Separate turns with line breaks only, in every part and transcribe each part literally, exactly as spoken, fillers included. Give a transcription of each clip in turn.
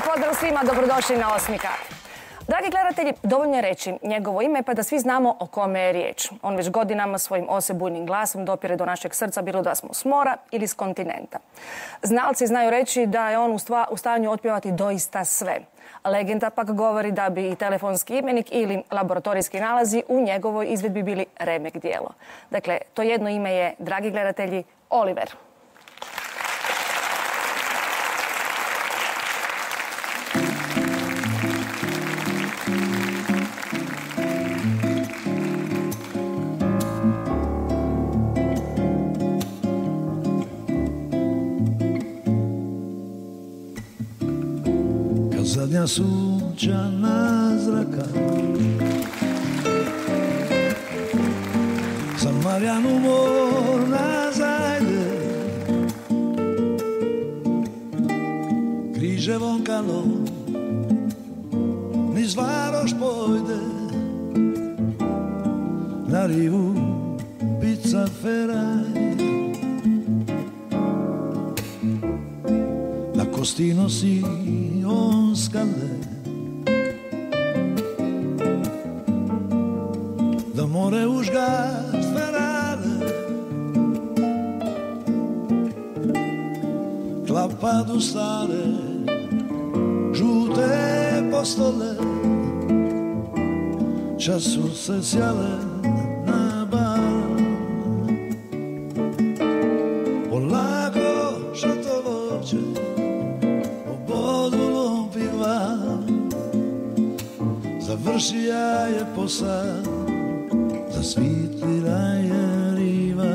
Lijep pozdrav svima, dobrodošli na Osmi kat. Dragi gledatelji, dovoljno je reći njegovo ime pa da svi znamo o kome je riječ. On već godinama svojim osebujnim glasom dopire do našeg srca, bilo da smo s mora ili s kontinenta. Znalci znaju reći da je on u, stva, u stanju otpjevati doista sve. Legenda pak govori da bi i telefonski imenik ili laboratorijski nalazi u njegovoj izvedbi bili remek djelo. Dakle, to jedno ime je, dragi gledatelji, Oliver.
Zadnja sunčana zraka za Marjanu morna zajde, križevom kalom niz Varoš pojde, na rivu pizza feraj, na kosti nosi on skande, da more užgat ferale, klapadu stare žute postole, času se sjale na bar, polako šato voće završija je posad, zasvitlila je riva,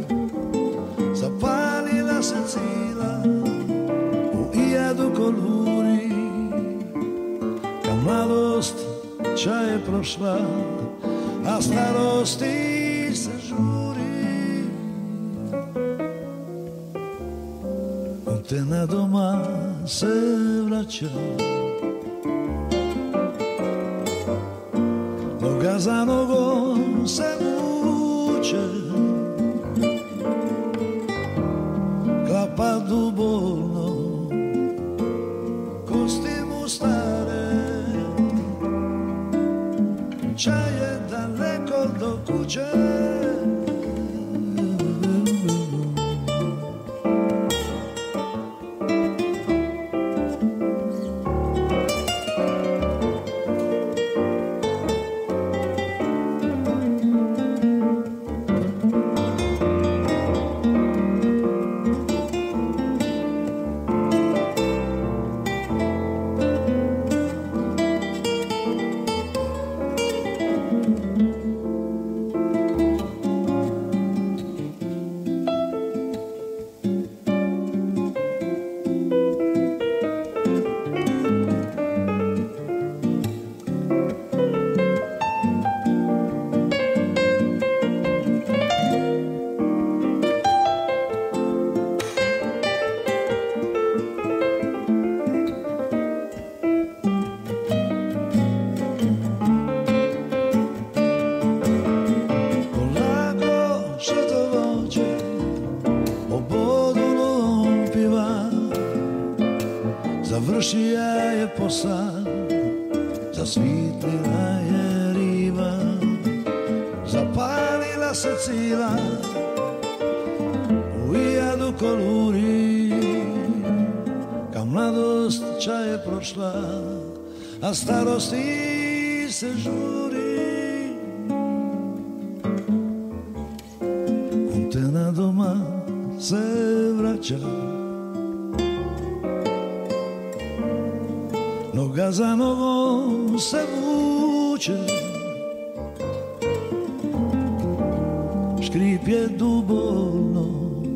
zapalila se cila u ijadu koluri, ka mladost ča je prošla, a starosti se žuri. On te na doma se vraća, noga za nogom se vuče, klapa dubolno, kosti mu stare, čaj je daleko do kuće. Završija je posad, zasvitlila je riva, zapalila se cila u ijadu koluri, ka mladost ča je prošla, a starosti se žuri. On te na doma se vraća, noga za nogom se vuče, škrip je dubolno,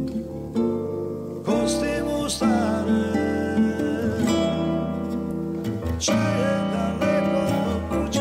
kosti mu stare, čaj je daleko do kuće.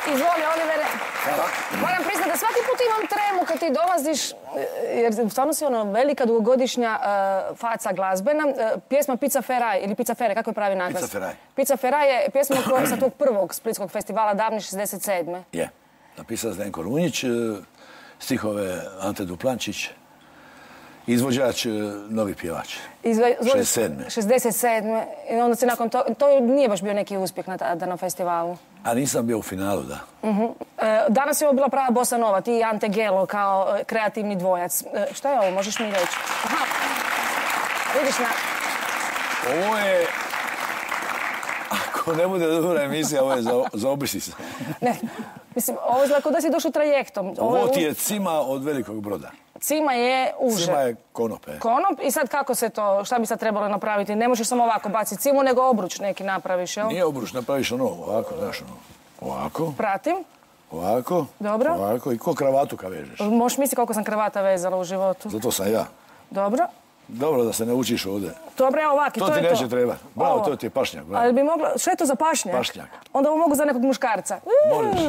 Izvoli, Olivere. Moram priznati da svaki put imam tremu kad ti dolaziš, jer stvarno si ono velika dugogodišnja uh, faca glazbena. Uh, pjesma Pizza Feraj, ili Pizza Feraj, kako je pravi naglas?
Pizza Feraj.
Pizza Feraj je pjesma koja sa tog prvog splitskog festivala davne šezdeset sedme.
Je. Napisao Zdenko Runjić, stihove Ante Duplančić, izvođač, novi pjevač.
Izve...
šezdeset sedme.
šezdeset sedme. I onda se nakon to... To nije baš bio neki uspjeh na, tada na festivalu.
A nisam bio u finalu, da.
Uh-huh. E, danas je ovo bila prava bossa nova, ti i Ante Gelo kao e, kreativni dvojac. E, šta je ovo, možeš mi reći? Aha. Vidiš na...
Ovo je... Ako ne bude dobra emisija, ovo je za, za obrisice.
Ne, mislim, ovo je kao da si došao trajektom.
Ovo,
ovo
ti je cima od velikog broda.
Cima je uže.
Cima je konope.
Konop i sad kako se to, šta bi sad trebalo napraviti? Ne možeš samo ovako baciti cimu, nego obruč neki napraviš, jel?
Nije obruč, napraviš ono, ovako, znaš ono. Ovako.
Pratim.
Ovako.
Dobro.
Ovako. I ko kravatu kad vežeš.
Možeš misliti koliko sam kravata vezala u životu.
Zato sam ja.
Dobro.
Dobro da se ne učiš ovdje.
Dobro, evo ovaki,
to,
to je to.
To ti neće treba. Bravo,
ovo.
To ti je pašnjak. Bravo.
Ali bi mogla... Što je to za pašnjak?
Pašnjak.
Onda ovo mogu za nekog muškarca.
Možeš.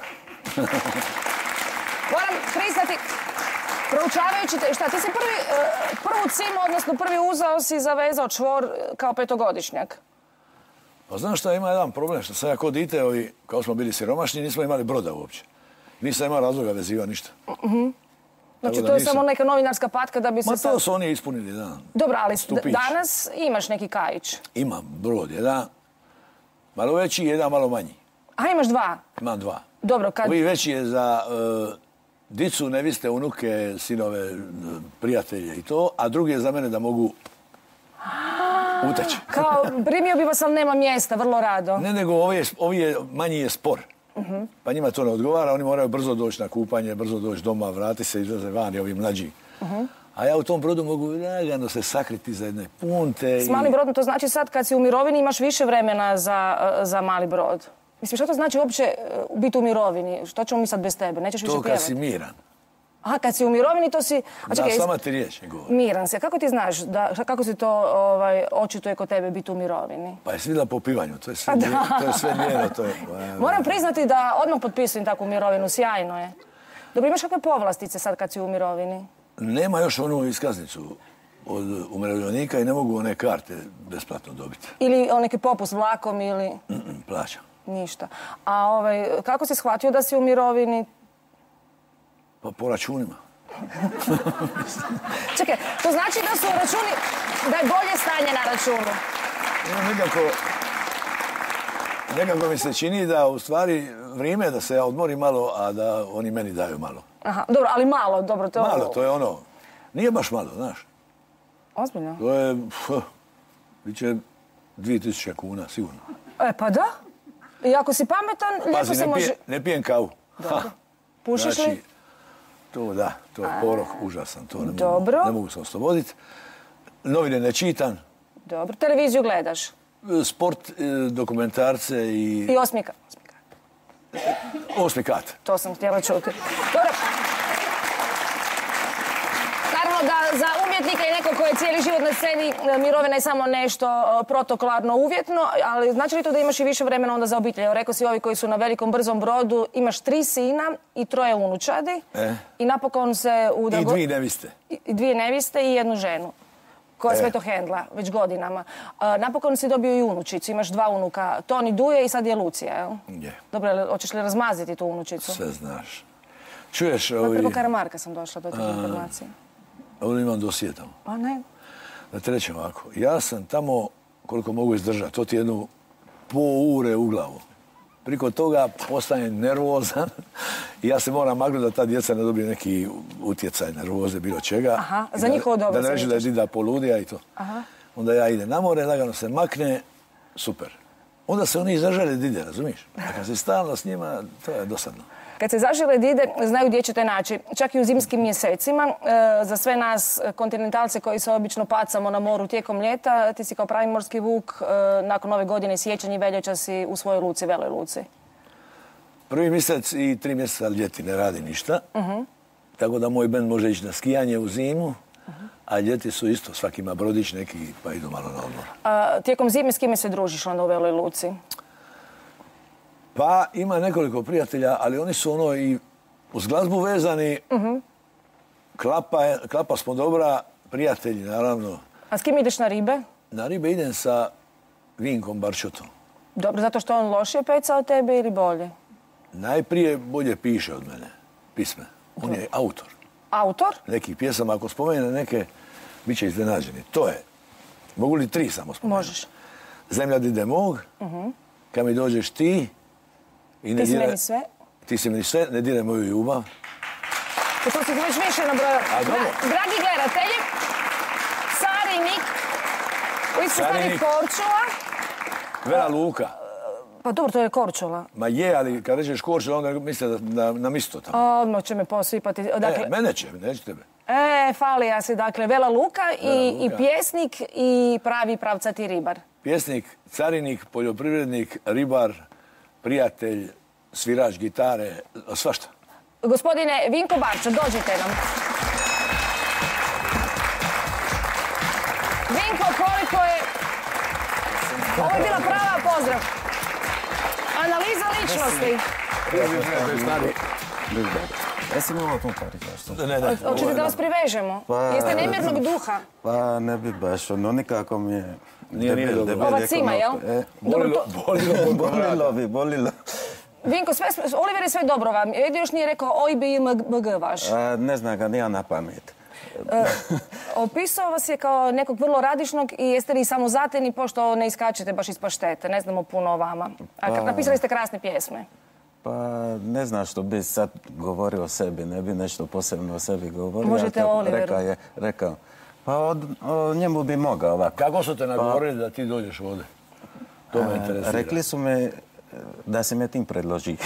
Moram priznati, proučavajući te... Šta, ti si prvi, prvu cimu, odnosno prvi uzao si zavezao čvor kao petogodišnjak.
Pa znaš šta, ima jedan problem, što sam ja kod dite, ovi, kao smo bili siromašni, nismo imali broda uopće. Nisam imao razloga veziva ništa.
Uh-huh. Znači, to je nisam... samo neka novinarska patka da bi se...
Ma to
sad...
su oni ispunili, da.
Dobro, ali danas imaš neki kajić.
Imam brod, jedan malo veći i jedan malo manji.
A imaš dva?
Imam dva.
Dobro, kad...
Ovi veći je za uh, dicu, neviste, unuke, sinove, prijatelje i to, a drugi je za mene da mogu uteći.
Kao, primio bi vas, ali nema mjesta, vrlo rado.
Ne, nego ovi je, ovi je manji je spor. Uh-huh. Pa njima to ne odgovara, oni moraju brzo doći na kupanje, brzo doći doma, vrati se, izlaze van i ovi mlađi. Uh-huh. A ja u tom brodu mogu lagano se sakriti za jedne punte.
S malim brodom, to znači sad kad si u mirovini imaš više vremena za, za mali brod. Mislim, što to znači uopće biti u mirovini? Što ćemo mi sad bez tebe? Nećeš više pjevati?
To kad si miran.
Aha, kad si u mirovini, to si... A čekaj,
da, sama ti riječ ne govori.
Miran si. Kako ti znaš, da, kako se to ovaj, očituje kod tebe biti u mirovini?
Pa jesi vidjela po pivanju, to je sve njeno, to je sve njeno, to je...
Moram priznati da odmah potpisujem takvu mirovinu, sjajno je. Dobro, imaš kakve povlastice sad kad si u mirovini?
Nema još onu iskaznicu od umirovljenika i ne mogu one karte besplatno dobiti.
Ili neki popust vlakom ili...
Mm-mm, plaćam.
Ništa. A ovaj, kako si shvatio da si u mirovini?
Pa po računima.
Čekaj, to znači da su računi, da je bolje stanje na računu?
Ima nekako, nekako mi se čini da u stvari vrijeme da se ja odmorim malo, a da oni meni daju malo.
Aha, dobro, ali malo, dobro, to...
Malo, to je ono, nije baš malo, znaš.
Ozbiljno?
To je, pf, bit će dvije tisuće kuna, sigurno.
E, pa da. I ako si pametan, lijepo
Pazi,
se
ne
može...
Pazi, ne pijem kavu.
Dobro. Pušiš
znači,
li?
To da, to je porok užasan, to ne mogu,
Dobro.
ne mogu se osloboditi. Novine ne čitam.
Dobro. Televiziju gledaš?
Sport, dokumentarce i...
I osmi kat.
Osmi kat.
To sam htjela čuti. Dobro. Naravno da za umjetnika i neko koji je cijeli život na sceni, mirovina je samo nešto protokolarno uvjetno, ali znači li to da imaš i više vremena onda za obitelj? Rekao si ovi koji su na velikom brzom brodu, imaš tri sina i troje unučadi
e? I
napokon se u drago...
I dvije neviste.
I dvije neviste i jednu ženu koja
e.
sve to hendla već godinama. A, napokon si dobio i unučicu, imaš dva unuka, Toni Duje i sad je Lucija, jel?
Je.
Dobro, hoćeš li razmaziti tu unučicu?
Sve znaš. Čuješ ovi...
Preko Karamarka sam došla do tih informacija.
Ovdje imam dosije tamo.
A ne?
Da te rećem ovako, ja sam tamo koliko mogu izdržati, to ti jednu po ure u glavu. Priko toga postajem nervozan i ja se moram magnuti da ta djeca ne dobije neki utjecaj nervoze, bilo čega.
Aha, za njihovo dobro.
Da ne reći da je dida poludija i to.
Aha.
Onda ja idem na more, lagano se makne, super. Onda se oni zažele dide, razumiješ? A kad si stalno s njima, to je dosadno.
Kad se zažele dide, znaju gdje ćete naći. Čak i u zimskim mjesecima. E, za sve nas kontinentalce koji se obično pacamo na moru tijekom ljeta, ti si kao pravi morski vuk, e, nakon ove godine siječanj i veljača si u svojoj luci, Veloj luci.
Prvi mjesec i tri mjeseca ljeti ne radi ništa. Uh-huh. Tako da moj bend može ići na skijanje u zimu, uh-huh. a ljeti su isto. Svaki ima brodić neki, pa idu malo na odmor.
A, tijekom zime s kime se družiš onda u Veloj luci?
Pa ima nekoliko prijatelja, ali oni su ono i uz glazbu vezani. Klapa, je- klapa smo dobra, prijatelji naravno.
A s kim ideš na ribe?
Na ribe idem sa Vinkom Barčotom.
Dobro, zato što on lošije peca od tebe ili bolje?
Najprije bolje piše od mene pisme. On je autor
Autor?
nekih pjesama. Ako spomene neke, bit će iznenađeni. To je. Mogu li tri samo spomenuti?
Možeš.
Zemlja dide mog, kad mi dođeš ti i ne
Ti si
diraj-
meni sve.
Ti si meni sve, ne diraj moju ljubav.
I tu si već više nabrojao.
A, dobro.
Dra- Dragi gledatelji, Carinik u ispostavi
Carinik.
Korčula.
Vela Luka.
Pa dobro, to je Korčula.
Ma je, ali kad rećeš Korčula, onda misle da, da nam isto tamo.
Odmah će me posipati. Dakle,
E, mene će, neće tebe.
e, falija si, dakle, Vela Luka,
Vela
i,
Luka.
i pjesnik i pravi pravcati ribar.
Pjesnik, carinik, poljoprivrednik, ribar, prijatelj, svirač gitare, svašta.
Gospodine Vinko Barčo, dođite nam. Vinko, koliko je... Ovo je bila prava pozdrav. Analiza ličnosti.
Jesi mi ovo tu pariš, što?
Ne, ne.
Hoćete da vas privežemo?
Pa-
Jeste nemirnog duha?
Pa ne bi baš, ono nikako mi je...
Nije, nije
debel-
dobro.
debel
Ova
je
cima,
ko
jel?
nokte. E,
Bolilo, bolilo,
bolilo bi, bolilo.
Vinko, sve, Oliver je sve dobro vam. Jedino još nije rekao O I B I M G vaš.
A, ne znam ga, nija na pamet.
Opisao vas je kao nekog vrlo radišnog i jeste li samozatajni pošto ne iskačete baš iz paštete. Ne znamo puno o vama. A
Pa-
napisali ste krasne pjesme.
Pa ne znam što bi sad govorio o sebi, ne bi nešto posebno o sebi govorio.
Možete
a kad
o Oliveru.
Rekao je, rekao. Pa od, o njemu bi mogao ovako.
Kako su te nagovorili da ti dođeš ovdje? To me interesira.
Rekli su me da se me tim predloži.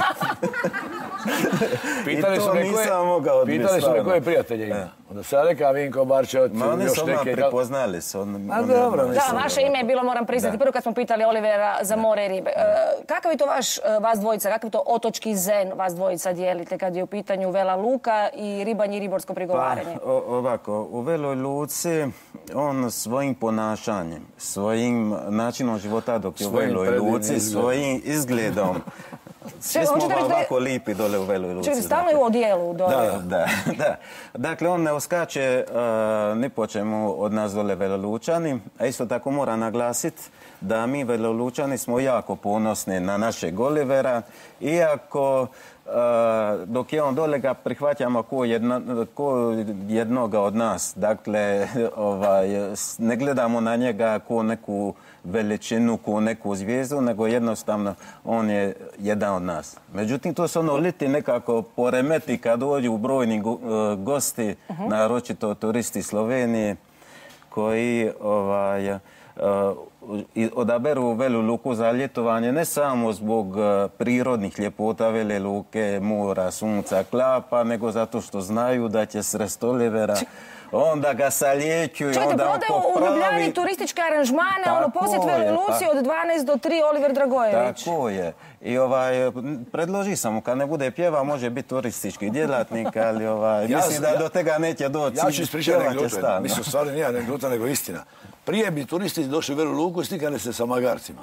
Pitali
I to
su me
nisam
koje,
mogao odbiti,
pitali su me
stvarno.
koje prijatelje ima. Onda sam rekao Vinko Barčot,
Ma oni
još
su odmah
neke.
prepoznali su. On,
A
on-
dobro,
on-
Da,
mislim,
vaše ime je bilo, moram priznati, prvo kad smo pitali Olivera za more i ribe. E, kakav je to vaš, e, vas dvojica, kakav je to otočki zen vas dvojica dijelite kad je u pitanju Vela Luka i ribanje i riborsko
Pa,
prigovaranje?
o- ovako, u Veloj Luci on svojim ponašanjem, svojim načinom života dok je u
Svojim
Veloj
predivnim
Luci,
izgledom.
svojim izgledom. Svi
Čekaj,
smo
hoćete reći da je-
ovako lipi dole u Veloj Luci.
Čekajte, stalno je u odijelu dole.
Da,
Da, da. Dakle, on ne uskače uh, ni po čemu od nas dole Velolučani, a isto tako mora naglasiti da mi Velolučani smo jako ponosni na našeg Olivera, iako uh, dok je on dole ga prihvaćamo ko, jedna, ko jednoga od nas. Dakle, ovaj, ne gledamo na njega ko neku veličinu, ko neku zvijezdu, nego jednostavno on je jedan od nas. Međutim, to se ono liti nekako poremeti kad dođu brojni go- e, gosti, naročito turisti Slovenije, koji ovaj, e, i odaberu Velu Luku za ljetovanje ne samo zbog e, prirodnih ljepota Vele Luke, mora, sunca, klapa, nego zato što znaju da će srest Olivera onda ga saljećuju,
Čekajte,
onda on
prodaju u
popravi-
Ljubljani turističke aranžmane, ono
Tako
posjet Veloj
je,
Luci
pa-
od dvanaest do tri Oliver Dragojević.
Tako je. I ovaj, predloži sam mu, kad ne bude pjeva, može biti turistički djelatnik, ali ovaj,
Ja
mislim
sam-
da
ja-
do tega neće doći.
Ja ću ispričati
Pjevat će
anegdotu.
stalno.
Mislim, stvarno nije anegdota, nego istina. Prije bi turisti došli u Velu Luku i slikali se sa magarcima.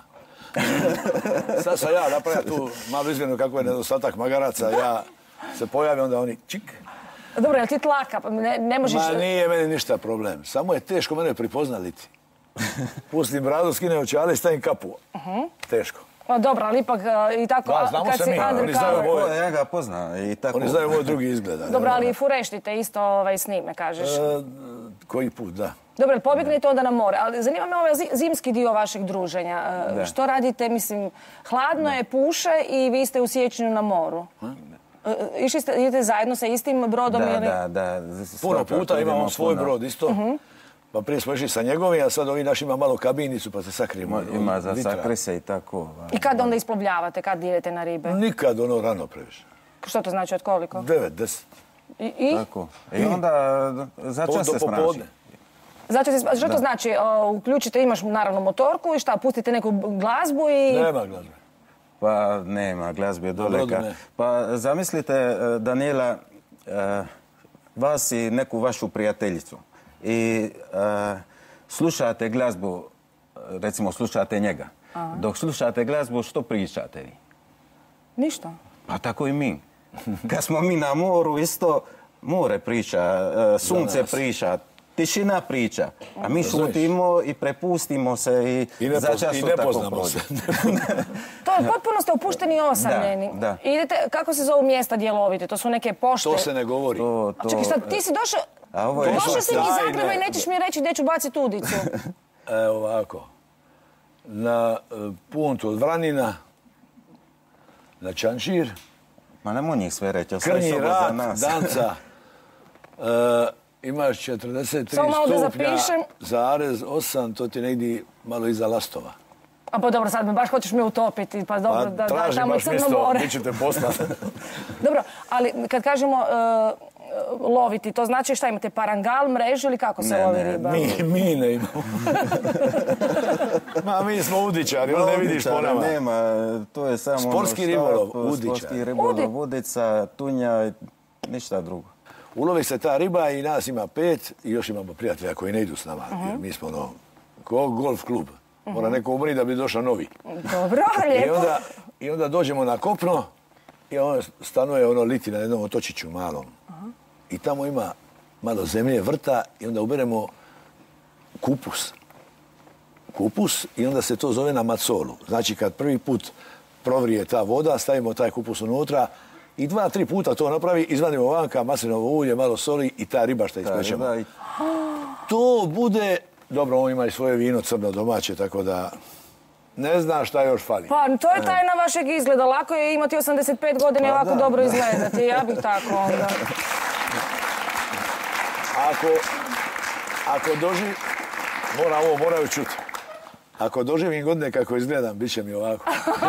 Sad sam ja napravio tu malo izgleda kako je nedostatak magaraca. Ja se pojavim, onda oni čik.
Dobro, jel ti tlaka? Pa Ne, ne možeš...
Ma nije meni ništa problem. Samo je teško mene prepoznaliti. Pustim bradu, skinem očale i stavim kapu. Teško.
Pa dobro, ali ipak e, i tako...
Da,
a,
znamo
kad
se
si
mi, oni
undercover-
znaju
Ovo
moje-
je, ja ga poznam i tako.
Oni znaju moj drugi izgled. a
Dobro,
ne
ali
ona.
i fureštite isto ovaj, snime, kažeš.
E, koji put, da.
Dobro, jel pobjegnete onda na more, ali zanima me ovaj zi- zimski dio vašeg druženja. E,
Da.
Što radite, mislim, hladno je, puše i vi ste u siječnju na moru. E, Išli ste, idete zajedno sa istim brodom
Da,
ili...
da, da.
Puno
Svakako
puta
idemo
imamo svoj
puno.
brod isto. Pa prije smo išli sa njegovim, a sad ovi naši ima malo kabinicu pa se sakrijemo.
Ima- Ima za
Vitra.
sakri se i tako. ovaj.
I kad onda isplovljavate, kad idete na ribe?
Nikad ono rano previše.
Što to znači, od koliko?
Devet, deset.
I, i?
Tako. I onda za
Po-
čas
do
se smrači.
popodne.
Znači, se- što to znači? O, uključite, imaš naravno motorku i šta, pustite neku glazbu i...
Nema glazbe.
Pa nema glazbe dole.
brodu
ka-
ne.
Pa zamislite, e, Daniela, e, vas i neku vašu prijateljicu i e, slušate glazbu, recimo slušate njega. Dok slušate glazbu, što pričate vi?
Ništa.
Pa tako i mi. Kad smo mi na moru, isto more priča, e, sunce priča, tišina priča. A mi šutimo i prepustimo se i,
I ne,
za
poz,
čas
i
to
ne
tako
poznamo
prođe.
se.
To je potpuno ste opušteni i osamljeni.
Da, da.
Idete, kako se zovu mjesta gdje lovite? To su neke pošte.
To se ne govori.
To,
A
to,
čekaj, sad ti si došao...
A ovo je-
Došao si mi iz
Tajne.
Zagreba i nećeš mi reći gdje ću baciti udicu.
Evo ovako. Na e, puntu od Vranina, na Čančir,
Ma nemoj njih sve reći, ostavi
Krnji
sobo za
rat,
nas.
Danca, e, imaš četrdeset tri
Samo malo da
stupnja,
zapišem.
zarez osam, to ti negdje malo iza Lastova.
A pa dobro, sad me baš hoćeš me utopiti, pa dobro,
Pa
da, da,
traži
tamo je
baš
Crno
mjesto,
more.
gdje ćete poslati.
Dobro, ali kad kažemo e, loviti, to znači šta imate, parangal, mrežu ili kako se
Ne,
lovi
ne,
riba?
Mi, mi ne imamo. Ma mi smo udičari, on ne vidiš po
Udičara
nama.
nema, to je samo
Sportski
ono
ribolov,
štap,
udičar.
sportski ribolov,
Udi-
udica, tunja i ništa drugo.
Ulovi se ta riba i nas ima pet i još imamo prijatelja koji ne idu s nama. Jer mi smo ono, ko golf klub. Mora neko umri da bi došao novi.
Dobro,
I
lijepo.
onda, I onda dođemo na kopno i on stanuje ono liti na jednom otočiću malom. I tamo ima malo zemlje, vrta i onda uberemo kupus. Kupus i onda se to zove na macolu. Znači kad prvi put provrije ta voda, stavimo taj kupus unutra i dva, tri puta to napravi, izvadimo vanka, maslinovo ulje, malo soli i ta riba što
Ta
ispečemo.
riba i-
To bude, dobro, on ima i svoje vino crno domaće, tako da ne zna šta još fali.
Pa to je tajna vašeg izgleda. Lako je imati osamdeset pet godina i
Pa
ovako
da,
dobro
da.
izgledati. Ja bih tako onda.
Ako, ako doživ... Mora ovo, moraju čuti. Ako doživim godine kako izgledam, bit će mi ovako.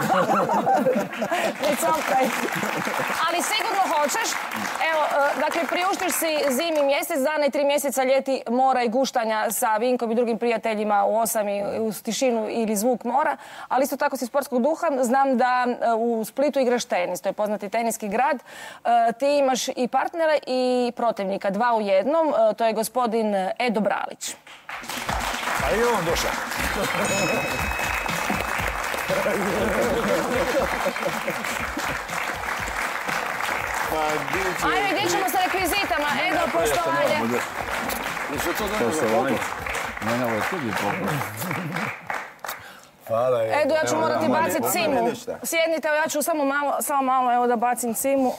It's okay. Ali sigurno hoćeš. Evo, e, dakle, priuštiš si zimi mjesec dana i tri mjeseca ljeti mora i guštanja sa Vinkom i drugim prijateljima u osam i uz tišinu ili zvuk mora. Ali isto tako si sportskog duha. Znam da e, u Splitu igraš tenis. To je poznati teniski grad. E, ti imaš i partnera i protivnika. Dva u jednom. E, to je gospodin Edo Bralić.
A i on došao. Pa, dići...
Ajde, gdje ćemo sa rekvizitama? Edo, poštovanje.
Nisu to dobro.
Ne, ne, ovo je tuđi poklon.
Hvala je.
Edo, ja ću morati
Evo,
baciti
nema
cimu.
ništa.
Sjednite, evo, ja ću samo malo, samo malo, evo da bacim cimu.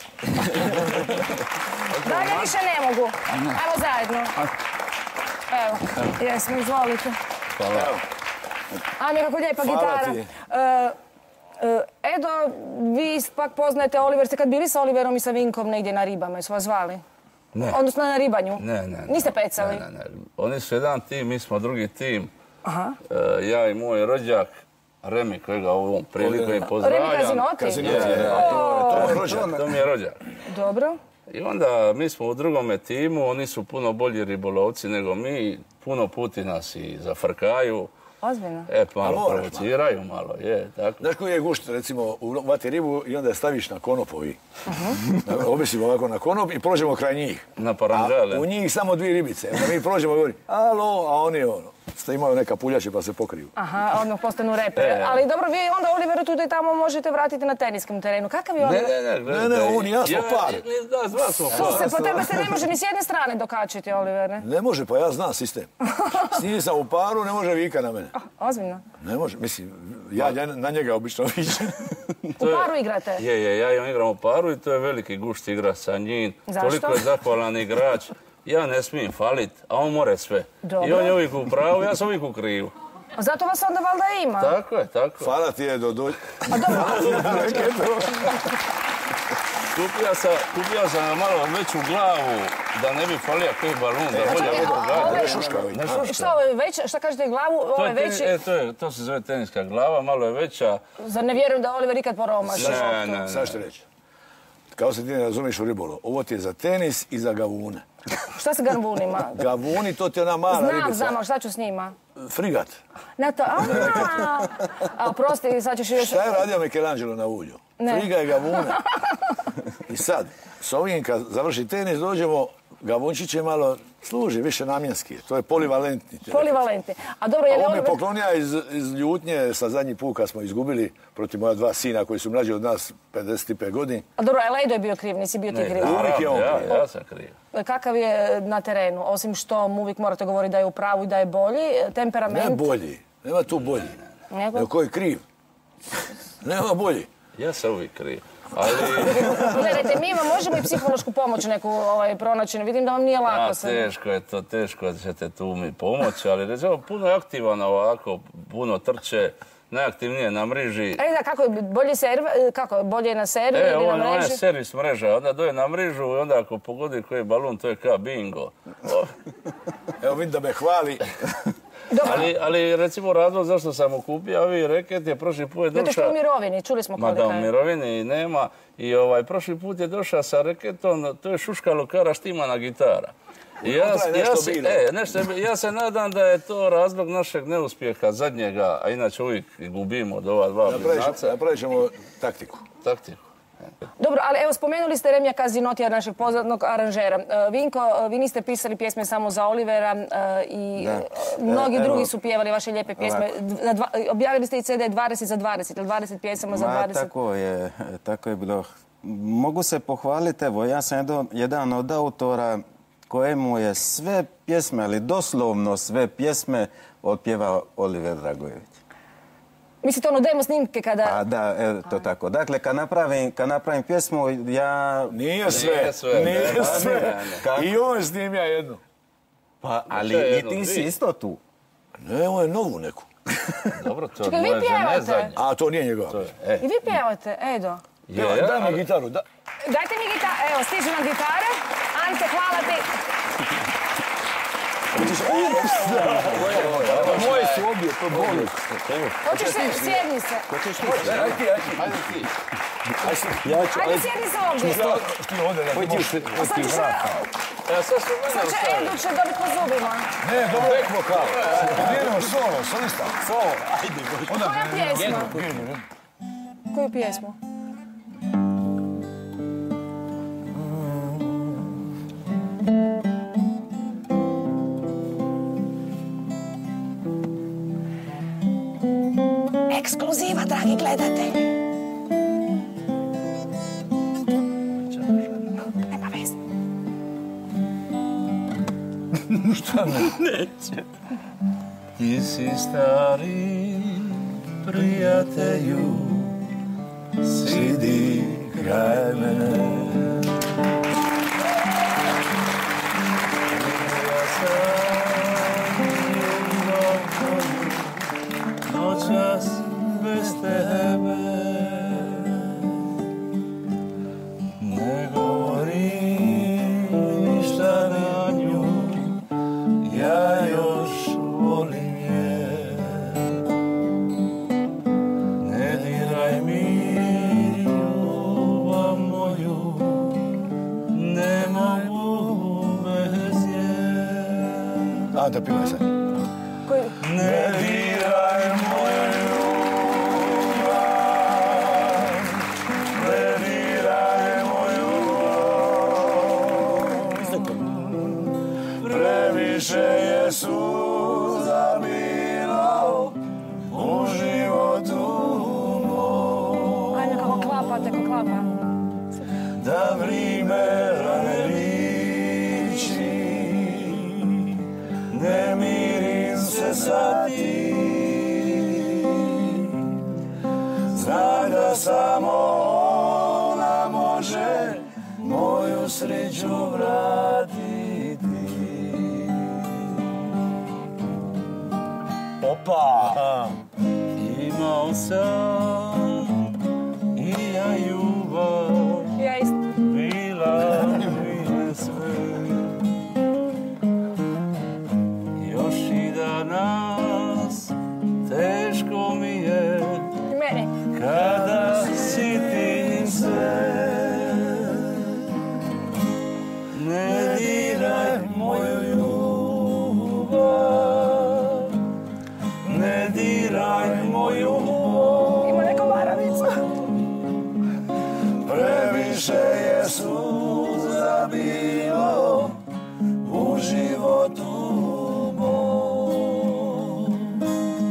Dalje više ne mogu. Evo zajedno. Evo, jesmo, izvolite.
Hvala.
Ajme, kako lijepa
Hvala
gitara.
ti.
E, e, Edo, vi pak poznajete Oliver, ste kad bili sa Oliverom i sa Vinkom negdje na ribama, jesu vas zvali?
Ne.
Odnosno na ribanju?
Ne, ne, ne.
Niste pecali?
Ne, ne, ne. Oni su jedan tim, mi smo drugi tim.
Aha.
E, ja i moj rođak, Remi, kojega ovom prilikom
Remi
pozdravljam.
Kazinoti?
Kazinoti,
Je, je,
je.
O,
To je rođak.
To mi je rođak.
dobro.
I onda mi smo u drugome timu, oni su puno bolji ribolovci nego mi, puno puti nas i zafrkaju.
Ozbiljno.
E, pa
A
malo
moraš,
provociraju, malo, je, tako.
Znaš koji je gušt, recimo, uvati ribu i onda je staviš na konopovi. Obisimo ovako na konop i prođemo kraj njih.
Na
A
parangale.
u njih samo dvije ribice. Onda mi prođemo i govori, alo, a oni ono. Ste imali neka puljače pa se pokriju.
Aha, odmah postanu repe.
E.
Ali dobro, vi onda Oliveru tu i tamo možete vratiti na teniskom terenu. Kakav je
Ne,
Oliver?
ne, ne, gledajte.
Ne, ne, on i ja smo par.
Da, dva smo par.
Suse, po tebe se ne može ni s jedne strane dokačiti, Oliver, ne?
Ne može, pa ja znam sistem. S njim sam u paru, ne može vika na mene.
Ozbiljno.
Ne može, mislim, ja, ja na njega obično vičem.
U paru igrate?
Je, je, ja imam igram u paru i to je veliki gušt igra sa njim.
Zašto?
Toliko je zahvalan igrač. Ja ne smijem falit, a on more sve.
Dobro.
I on je uvijek u pravu, ja sam uvijek u krivu.
A zato vas onda valjda ima.
Tako je, tako je.
Hvala ti je do dođe.
A dobro,
Kupio sam, kupio sam malo veću glavu da ne bi falio koji balon, da bolje
čekaj,
vodu
a
gada.
ovaj-
Ne šuškavi.
Ne šuška.
šta ovo je već, šta kažete glavu,
To
ovo je
je,
veći,
teni- e, to, je, to se zove teniska glava, malo je veća.
zar ne vjerujem da Oliver ikad poromaši?
Ne, ne, ne.
Sad ću ti reći. Kao se ti ne razumiješ u ribolov, ovo ti je za tenis i za gavune.
Šta se garbunima?
Gavuni, to ti je ona mala
Znam,
ribica.
znam, ali šta ću s njima?
Frigat.
Na to, a, a prosti, sad ćeš još...
Šta je radio Michelangelo na ulju?
Ne.
Friga je gavune. I sad, s ovim kad završi tenis, dođemo, Gavunčić je malo služi, više namjenski. To je polivalentni.
Polivalentni. A dobro, je li
A on me
Oliver...
poklonija iz, iz ljutnje sa zadnji put kad smo izgubili protiv moja dva sina koji su mlađi od nas pedeset pet godina.
A dobro, je Lejdo je bio kriv, nisi bio ti kriv.
Uvijek je on
ja,
kriv.
ja sam kriv.
Kakav je na terenu? Osim što mu uvijek morate govoriti da je u pravu i da je bolji, temperament...
Ne bolji, nema tu bolji.
Nego?
Nego ko je kriv? Nema bolji.
Ja sam uvijek kriv. Ali...
Gledajte, mi vam možemo i psihološku pomoć neku ovaj, pronaći. Vidim da vam nije lako.
A,
sad.
teško je to, teško da ćete tu mi pomoći, ali recimo puno je aktivan ovako, puno trče, najaktivnije na mriži.
E da, kako je bolje serv, kako je bolje na servi
E,
ili na
on, on je
mreži?
servis mreža, onda doje na mrižu i onda ako pogodi koji je balun, to je kao bingo. O,
Evo vidim da me hvali.
Dobro,
ali, ali recimo razlog zašto sam mu kupio ovi reket je prošli put je
zato što je
došao...
u mirovini, čuli smo
Ma
kolika
da, u
je.
mirovini nema. I ovaj, prošli put je došao sa reketom, to je šuškalo kara štimana gitara. I ja,
Unutra je nešto
ja, se,
bilo.
e, nešto, je- ja se nadam da je to razlog našeg neuspjeha zadnjega, a inače uvijek gubimo od ova dva
Napravit ćemo,
bliznaca.
napravit ćemo taktiku.
Taktiku.
Dobro, ali evo, spomenuli ste Remija Kazinotija, našeg poznatog aranžera. E, Vinko, e, vi niste pisali pjesme samo za Olivera e, i
Da.
e, mnogi
E, evo,
drugi su pjevali vaše lijepe pjesme.
ovako.
D- na dva- objavili ste i ce de dvadeset za dvadeset, ili dvadeset pjesama za
Ma,
dvadeset.
tako je, tako je bilo. Mogu se pohvaliti, evo, ja sam jedan, jedan od autora kojemu je sve pjesme, ali doslovno sve pjesme otpjevao Oliver Dragojević.
Mislite ono demo snimke kada...
A da, e, to tako. Dakle, kad napravim, kad napravim pjesmu, ja...
Nije sve,
Nije sve,
nije
ne,
sve.
ne, ne. Kako?
I on snimja jednu.
Pa, ali
to je
i
jedno,
ti si
dvije.
isto tu.
Ne, on je novu neku.
Dobro, to
Čekaj, vi
moje žene
pjevate?
zadnje.
A to nije njegova.
To je, e,
I vi pjevate, Edo.
je,
Evo,
ja,
daj mi
ali-
gitaru, da.
Dajte mi gitaru, evo, stižu nam gitare. Ante, hvala ti.
Moje su obje, to boli.
Hoćeš se, sjedni se.
Ajde ti, ajde ti.
Ajde ti.
Ajde, sjedni se ovdje.
Ti ovdje da ti možeš.
A sad ćeš...
Ja, sad su mene
Sad će
ostavili.
Edu će dobiti po zubima.
Ne, dobro back vokal. Idemo solo, solista. Solo. Ajde.
Koja pjesma? Koju pjesmu? Ekskluziva, dragi gledatelji. Nema veze.
Ti si stari prijatelju, sidi kraj mene. Ja sam ljubav tvoju, noćas bez tebe. Ne govorim ništa na nju, ja još volim je. Ne diraj mi ljubav moju, ne mogu bez nje.
A, da pivaj sad.
Koju?
Ne diraj moju ljubav, ne diraj moju ljubav. Previše je suza bilo u životu moj,
Ajme, kako klapate, kako klapa.
da vrime rane liči, ne mirim se sa ti. Znaj da samo ona može moju sreću vratiti.
Opa!
Imao sam i ja ljubav,
Ja isto.
bila mi je sve. Još i danas teško mi je
I meni.
kada sitim se. Ne diraj moju ljubav, ne diraj moju ljubav.
Ima neko baravicu.
Previše je suza bilo
u životu mom,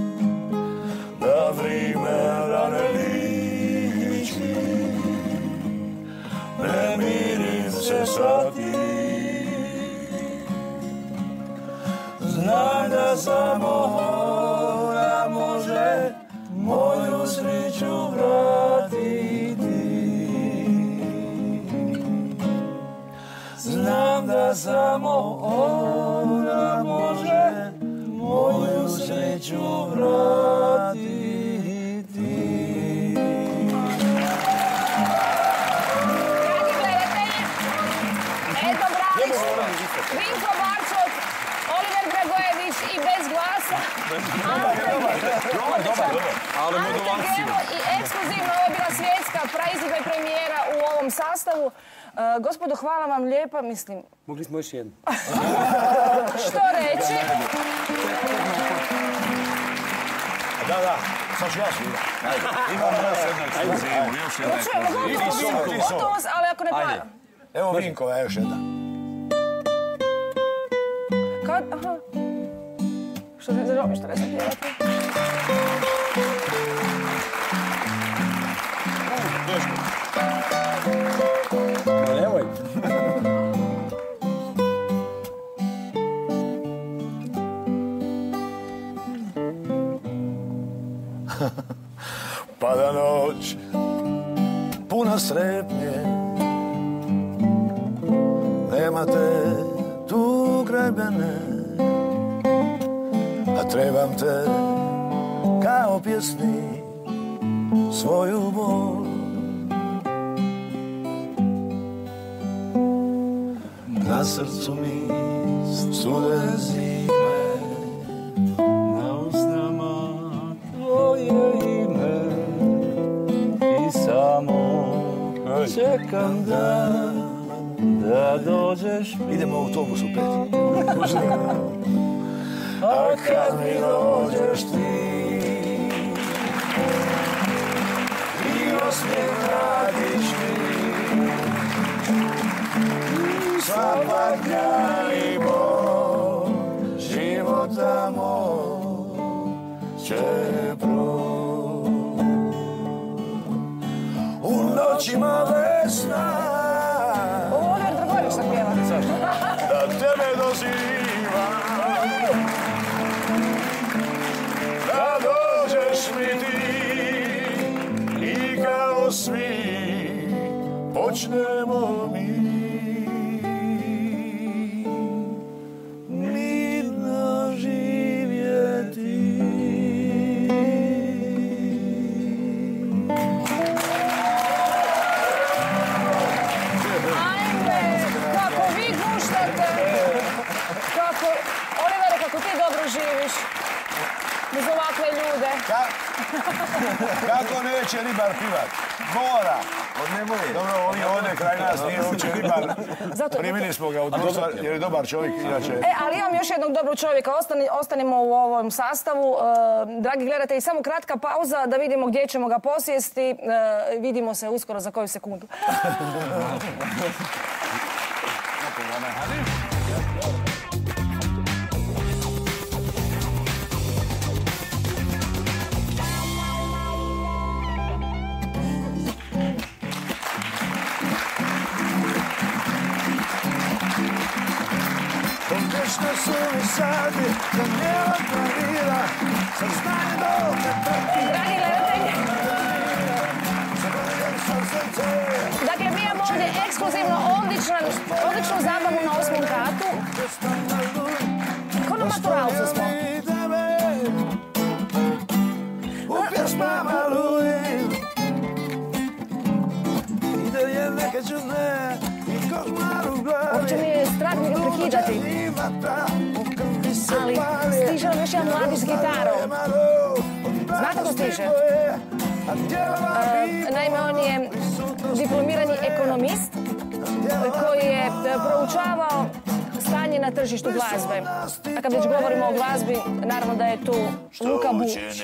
da vrime rane liči, ne mirim se sa tim. Znam da samo ona može moju sreću vratiti. Znam da samo ona može moju sreću vratiti.
Edo Bravić, Vinko Barčok, Oliver Dragojević i bez glasa.
Dobar, dobar, ali modulaciju.
I ekskluzivno ovo je bila svjetska praizvedba i premijera u ovom sastavu. Uh, gospodo, hvala vam lijepa, mislim...
Mogli smo još jednu.
Što reći?
Da, da, sad ću ja sviđa.
Imamo još jednu ekskluzivu, još jedna ekskluziva.
Gotovo, ali ako ne pa...
Evo Vinkova, još jedna.
Kad? Aha. Što ne žao mi što ne znam pjevati.
Nemoj.
Pada noć, puna strepnje, nema te tu kraj mene, a trebam te kao pjesnik svoju bol. Na srcu mi studene zime, na usnama tvoje ime i samo čekam da, da dođeš mi. Idemo u autobus u pet. A kad mi dođeš ti i osmijeh radiš mi, sva patnja i bol života moj će proći. U noćima vesna
Ovo Oliver Dragojević sam pjeva.
da tebe dozivam, da dođeš mi ti i kao svi počnemo mi.
Uz ovakve ljude.
Kako neće ribar pivat? Mora. Dobro, on je ovdje kraj nas, nije uopće ribar. Primili smo ga u društva jer je dobar čovjek. Inače...
E, ali imam još jednog dobrog čovjeka. Ostani, ostanimo u ovom sastavu. E, dragi gledatelji, samo kratka pauza da vidimo gdje ćemo ga posjesti. E, vidimo se uskoro za koju sekundu.
Što su mi sadi, da nevotna vida, sam znanje dok me trpi.
Dragi gledatelji, dakle, mi imamo ovdje ekskluzivno odličnu zabavu na osmom katu. Ko na maturalcu smo.
U pjesmama ludim, ide je neke čudne i košmar u glavi.
Uopće mi je strah mi ga prekidati. Ali stiže nam još jedan mladi s gitarom. Znate ko stiže? E, naime, on je diplomirani ekonomist koji je proučavao stanje na tržištu glazbe. A kad već govorimo o glazbi, naravno da je tu Luka Bučić.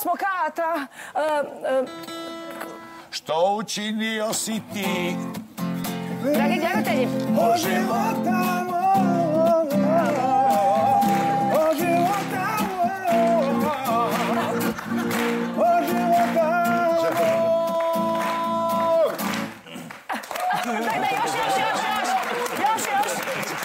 osmog kata. E, e,
Što učinio si ti?
dragi gledatelji,
O života mog, o života mog, o života mog.
daj, daj, još, još, još, još, još, još.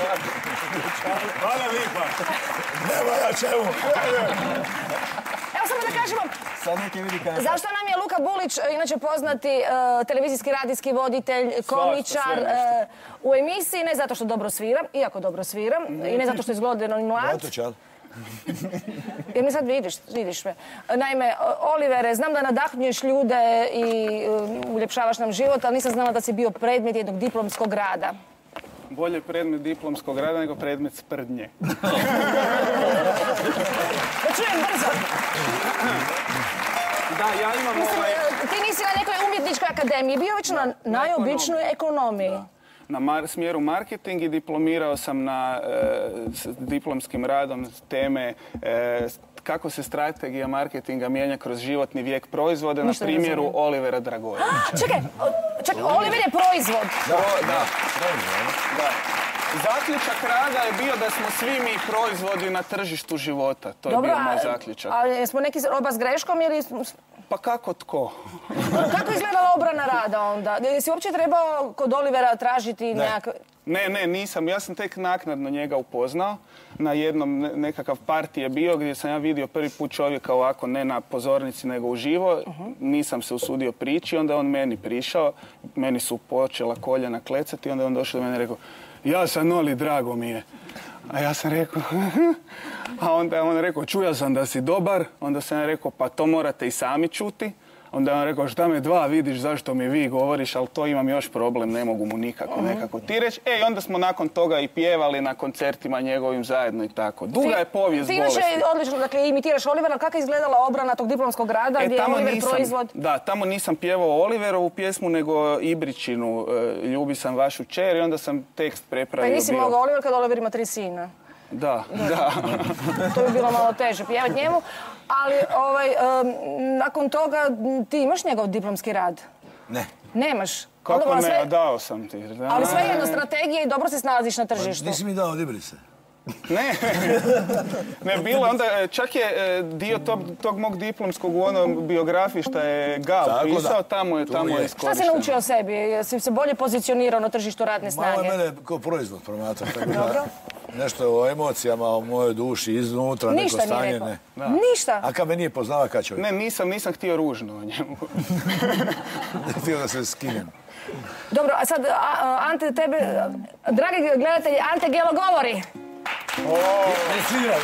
Hvala lipa.
Nema ja čemu.
Evo samo da kažemo,
Sad neki vidi kada...
zašto nam je Luka Bulić, inače poznati e, televizijski radijski voditelj, komičar,
sve nešto.
e, u emisiji, ne zato što dobro svira, iako dobro svira, i ne zato što izgleda i mlad,
Eto čal.
jer mi sad vidiš, vidiš me. Naime, Olivere, znam da nadahnjuješ ljude i e, uljepšavaš nam život, ali nisam znala da si bio predmet jednog diplomskog rada.
Bolje predmet diplomskog rada nego predmet sprdnje.
Da čujem brzo.
Da, ja imam
Mislim,
ovaj...
e, ti nisi na nekoj umjetničkoj akademiji, bio već na najobičnoj ekonomiji.
Na mar- smjeru marketing i diplomirao sam na e, s diplomskim radom teme e, kako se strategija marketinga mijenja kroz životni vijek proizvoda
Ništa
na
ne
primjeru
razumijem.
Olivera Dragojevića.
A, čekaj, o, čekaj, Oliver je proizvod.
Da, da, da. Zaključak rada je bio da smo svi mi proizvodi na tržištu života. To je bio moj zaključak.
ali jesmo neki roba s greškom ili...
Pa kako tko?
Kako je izgledala obrana rada onda? Jesi uopće trebao kod Olivera tražiti nekakve...
Ne, ne, nisam. Ja sam tek naknadno njega upoznao. Na jednom ne- nekakav parti je bio gdje sam ja vidio prvi put čovjeka ovako, ne na pozornici nego uživo. Nisam se usudio prići, onda je on meni prišao. Meni su počela koljena klecati, onda je on došao do mene i rekao: ja sam Oli, drago mi je. A ja sam rekao, a onda je on rekao, čuja sam da si dobar. Onda sam ja rekao, pa to morate i sami čuti. Onda je on rekao, šta me dva vidiš, zašto mi vi govoriš, ali to imam još problem, ne mogu mu nikako nekako ti reći. E, i onda smo nakon toga i pjevali na koncertima njegovim zajedno i tako. Duga je povijest
Ti
bolesti.
inače odlično, dakle, imitiraš Olivera, kako je izgledala obrana tog diplomskog rada gdje je Oliver proizvod?
Da, tamo nisam pjevao Oliverovu pjesmu, nego Ibričinu, e, Ljubi sam vašu čer, i onda sam tekst
Pa
prepravio.
nisi
bio-
mogao Oliver kad Oliver ima tri sina.
Da, da.
To bi bilo malo teže pjevati njemu. Ali ovaj, em, nakon toga m, ti imaš njegov diplomski rad?
Ne.
Nemaš?
Kako
Onda,
ne,
sve-
a dao sam ti. Da.
Ali sve jedno strategije i dobro se snalaziš na tržištu.
Nisi mi dao odibri se.
Ne, ne, bilo je onda, e, čak je e, dio tog, tog mog diplomskog u onom biografiji što je Gal
Tako da.
pisao, tamo je,
To
tamo je
je.
Šta
iskorišteno.
si naučio o sebi? Jesi se bolje pozicionirao na tržištu radne
Malo
snage?
je mene ko proizvod promatrao. Tako da
Dobro.
nešto o emocijama, o mojoj duši, iznutra,
Ništa
neko
nije
stanje,
rekao.
ne.
Ništa.
A kad me nije poznava, kad čovjek?
Ne, nisam, nisam htio ružno o njemu.
Htio da se skinem.
Dobro, a sad, a- a, Ante, tebe, dragi gledatelji, Ante Gelo govori.
Ne svira.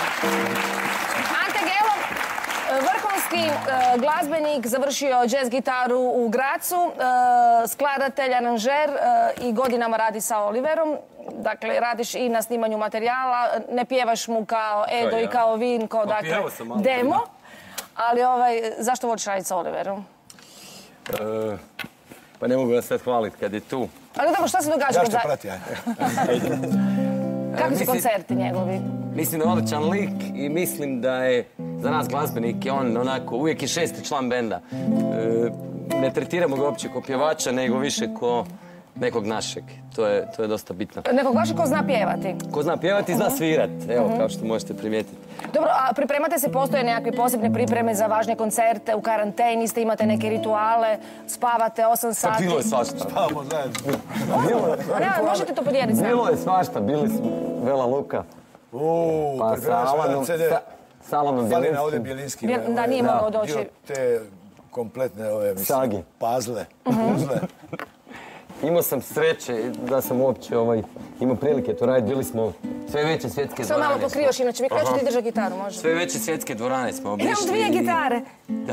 Ante Gelo, vrhunski e, glazbenik, završio jazz gitaru u Gracu, e, skladatelj, aranžer e, i godinama radi sa Oliverom. Dakle, radiš i na snimanju materijala, ne pjevaš mu kao Edo
ja.
i kao Vinko, dakle,
pjevao sam malo,
demo. Ali ovaj, zašto voliš raditi sa Oliverom?
E, pa ne mogu vas sad hvaliti kad je tu.
Ali dobro, šta se događa?
Ja
kod
što
za-
prati, ajde.
Kakvi su
Mislim-
koncerti njegovi?
Mislim da je odličan lik i mislim da je za nas glazbenike on onako uvijek je šesti član benda. E, ne tretiramo ga uopće kao pjevača, nego više ko nekog našeg. To je, to je dosta bitno.
Nekog vašeg ko zna pjevati?
Ko zna pjevati, zna svirat. Evo, kao što možete primijetiti.
Dobro, a pripremate se, postoje nekakve posebne pripreme za važne koncerte, u karanteni ste, imate neke rituale, spavate osam
Pa
sati.
bilo je svašta.
Spavamo zajedno.
A ne, možete to podijeliti s nama?
Bilo je svašta. Bili smo Vela Luka.
Uuu,
Pa sa
pripremaš
Alanom,
jedan ce de.
sa, sa Alanom
Fali na ovdje
Bjelinskim.
Bjelinski.
Bjel- da,
ovaj,
nije mogao
dio
doći.
te kompletne ove, mislim,
Sagi.
pazle,
Mhm.
puzle.
Imao sam sreće da sam uopće ovaj, imao prilike to raditi. Bili smo sve veće svjetske
Samo
dvorane.
malo pokrivaš, inače mi kreću ti držati gitaru, može?
Sve veće svjetske dvorane smo obišli.
Imam dvije
i-
gitare.
Da.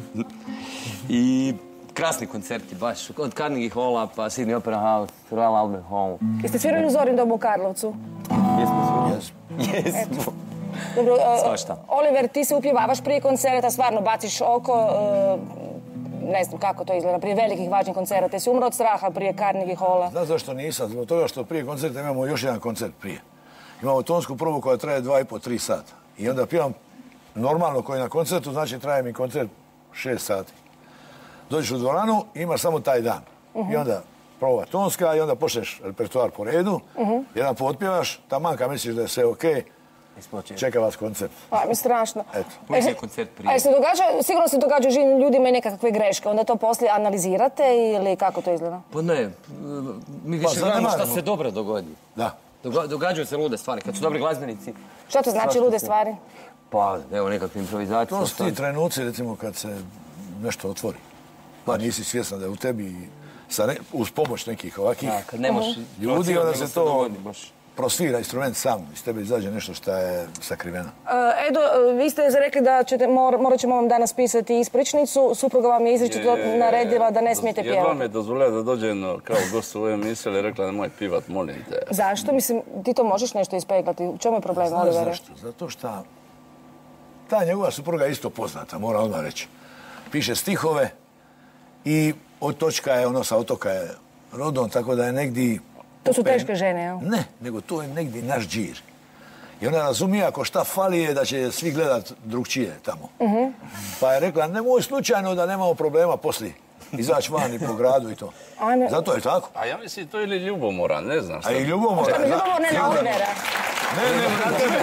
I krasni koncerti, baš. Od Carnegie Halla pa Sydney Opera House, Royal Albert Hall.
Jeste svirali u Zorin dobu u Karlovcu?
Jesmo svi. Jesmo.
Dobro, e,
Svašta.
Oliver, ti se upjevavaš prije koncerta, stvarno baciš oko, e, ne znam kako to izgleda, prije velikih važnih koncerta. Jesi umro od straha prije Carnegie Halla?
Znaš zašto nisam? Zbog toga što prije koncerta imamo još jedan koncert prije. Imamo tonsku probu koja traje dva i po, tri sata. I onda pjevam normalno koji je na koncertu, znači traje mi koncert šest sati. Dođeš u dvoranu, imaš samo taj dan. I onda proba tonska i onda počneš repertoar po redu, jedan potpjevaš, taman kad misliš da je sve okej, čeka vas koncert.
Pa mi strašno.
Eto.
Uvijek je koncert prije.
A se događa, sigurno se događa živim ljudima i nekakve greške, onda to poslije analizirate ili kako to izgleda?
Pa ne, mi više
Pa,
gledamo šta
zanemarimo.
se dobro dogodi.
Da.
Doga- Događaju se lude stvari, kad su dobri glazbenici.
Što to znači lude stvari?
Pa, evo nekakve improvizacije.
To su ti trenuci, recimo, kad se nešto otvori. Pa nisi svjesna da je u tebi i sa ne- uz pomoć nekih ovakih
Da, kad ne možeš
ljudi, onda se to
dogodi baš.
prosvira instrument sam. Iz tebe izađe nešto što je sakriveno.
E, Edo, e, vi ste rekli da ćete, mor- morat ćemo vam danas pisati ispričnicu. Supruga vam je izričito naredila da ne smijete
Jedva
pjevati.
me dozvolila da dođem kao gost u ovoj emisiji, ali je rekla nemoj pivat, molim te.
Zašto? Mislim, ti to možeš nešto ispeglati. U čemu je problem,
Znaš
Olivere?
zašto? Zato što ta njegova supruga je isto poznata, mora odmah reći. Piše stihove i od točka je, ono sa otoka je rodom, tako da je negdje...
To su
opet-
teške žene, jel?
Ne, nego to je negdje naš džir. I ona razumije ako šta fali je da će svi gledat drugčije tamo. Pa je rekla, nemoj slučajno da nemamo problema poslije izaći van i po gradu i to.
Ajme.
Zato je tako.
A ja mislim to ili ljubomora, ne znam šta.
A i ljubomora.
Šta mi ljubomor ne na Olivera?
Ne, ne, na tebe.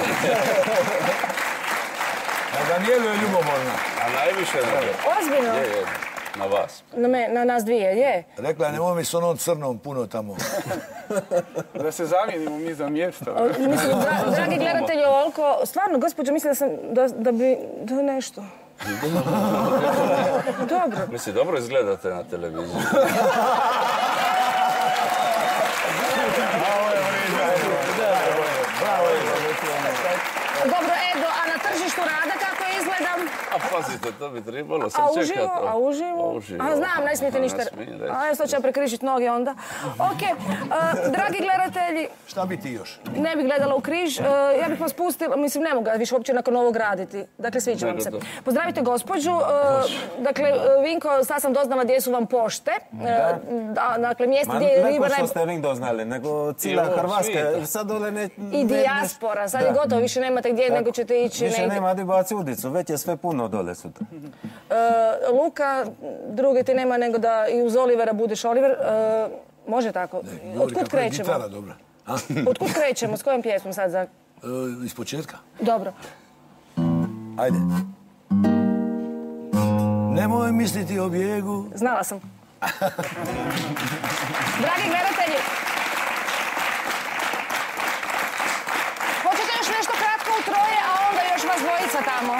Na Danijelu je ljubomorna.
A najviše na
Ozbiljno?
Je, je, na vas.
Na, me, na nas dvije, je.
Rekla je, nemoj mi s onom crnom puno tamo.
Da se zamijenimo mi za mjesto.
O, Mislim, dra- dragi gledatelji, ovoliko, stvarno, gospođo, mislim da sam, da, da bi, da nešto. Dobro.
Mislim, dobro izgledate na televiziji.
Dobro, Edo, a na tržištu rada kako izgledam?
A pazite, to bi trebalo sad
A
čekati.
uživo? A uživo? A znam, ne smijete
A,
ništa.
Ne smijem reći.
A ja sad ću ja prekrižiti noge onda. Ok, e, dragi gledatelji,
Šta bi ti još?
ne bih gledala u križ, e, ja bih vas pustila, mislim ne mogu ga više uopće nakon ovog raditi. Dakle, sviđa vam se.
Nego to.
Pozdravite gospođu, e, dakle, e, Vinko, sad sam doznala gdje su vam pošte. E, da, dakle, mjesto
Ma
gdje je
ne
riba
ko što
naj...
ste vi doznali, nego cijela
I ovo
Hrvatska.
svijeta.
Sad dole ne...
I
ne-
dijaspora, sad je
Da.
gotovo, više nemate gdje, nego ćete ići
Više
negdje.
nema di baci udicu, već je sve puno dole sutra.
E, Luka, druge ti nema nego da i uz Olivera budeš Oliver. E, može tako?
Govori
Otkud
kako je
krećemo?
gitara dobra. A?
Otkud krećemo? S kojom pjesmom sad za...
E, iz početka.
Dobro.
Ajde. Nemoj misliti o bijegu.
Znala sam. Dragi gledatelji, hoćete još nešto kratko u troje, a onda još vas dvojica tamo.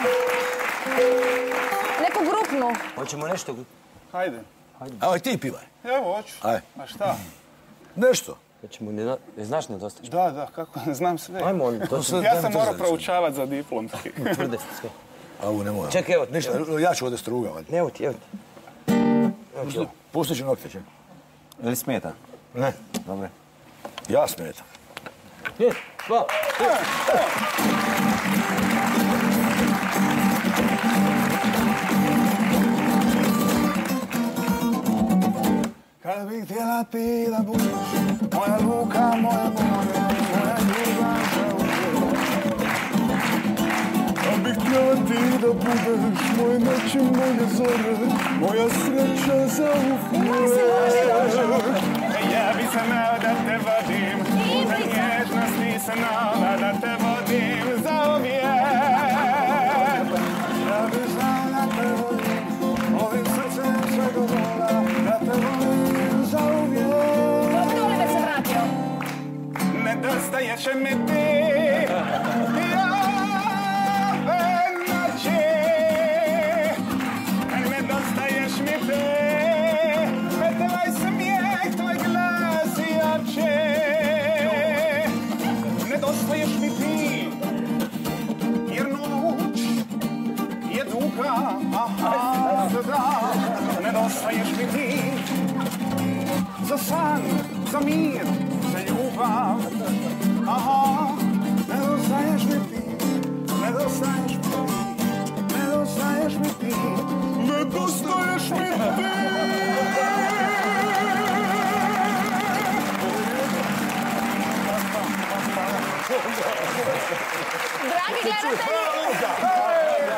Neku grupnu.
Hoćemo nešto...
Hajde.
Aj, ti pivaj.
Evo, hoću.
Aj.
A šta?
Nešto.
Hoćemo... Ne, ne znaš nedostaš?
Da, da, kako, znam sve.
Ajmo, on, to su
Sve-
Ja
daj mi
sam
to
morao
za-
proučavati za diplomski.
tvrde sve.
A ovo ne moram.
Čekaj, evo ti.
Ništa, ja ću ovdje struga, valjda.
Evo ti, evo ti. Evo ti ovo.
Pustit ću nokte, čekaj.
Ili smeta?
Ne,
Dobre.
ja smetam.
Je, dva, tri.
Kada bih htjela ti da budeš moja luka, moja more, moja ljubav za uvijek. Kada bih htjela ti da budeš moje noći, moje zore, moja sreća za uvijek. Ja bi se nao da te vodim, za nježnosti se nala da te vodim za uvijek. Ja bi znao da te vodim, ovim srcem svega vola, da te volim za uvijek.
Dobro, Oliver se vratio.
Nedostaješ mi ti, ove noći. Nedostaješ mi ti, tvoj smijeh, tvoj glas i oči. Nedostaješ mi ti, jer noć je duga, aha, da. Nedostaješ mi ti, za san, za mir, za ljubav. Aha, nedostaješ mi ti, nedostaješ mi ti, nedostaješ mi ti, nedostaješ mi ti.
Dragi gledatelji,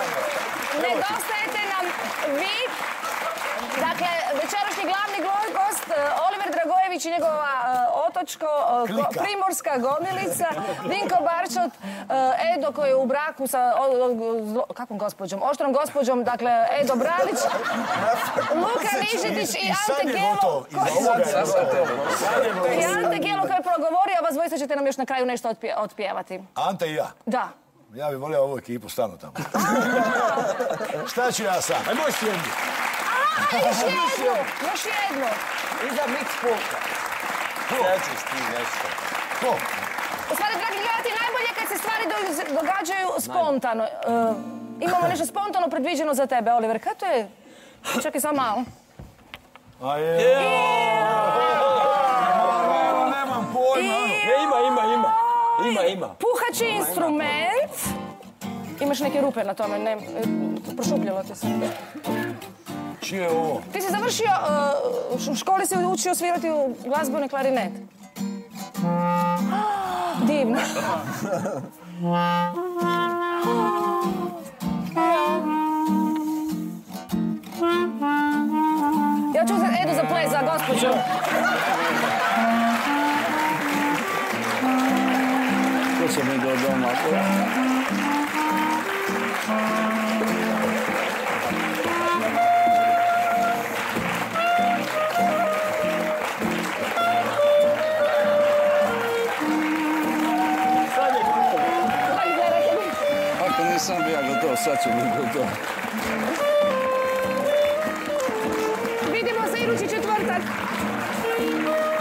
nedostajete nam vi. Dakle, večerašnji glavni glo- gost, e, Oliver Dragojević i njegova e, otočko, e, go-
Klika.
primorska gomilica, Dinko Barčot, e, Edo koji je u braku sa, o, o, zlo- kakvom gospođom? Oštrom gospođom, dakle, Edo Bralić, Luka Nižetić i
sad
Ante
je
Gelo.
gotovo. Iza ovoga je gotovo. Sad je gotovo.
I Ante Gelo koji je progovorio, a vas dvojica ćete nam još na kraju nešto otpje- otpjevati.
Ante i ja.
Da.
Ja bih volio ovu ekipu stanu tamo. Šta ću ja sam? Aj moj sjedni.
A, još jednu, još jednu.
Iza mix polka. Sad ćeš ti nešto.
Ko?
U stvari, dragi gledati, najbolje je kad se stvari do- događaju spontano. E, imamo nešto spontano predviđeno za tebe, Oliver. Kad to je? Čekaj samo malo.
A je. Nemam pojma.
E, ima, ima, ima. Ima, ima.
Puhaći instrument. Imaš neke rupe na tome, ne, e, prošupljalo ti se.
Čije je ovo?
Ti si završio, e, u školi si učio svirati u glazbeni klarinet. Divno. Ja ću uzeti Edu za ples za gospođu.
To se mi do doma. Ako nisam bio gotov, sad ću biti gotov.
Vidimo se idući četvrtak.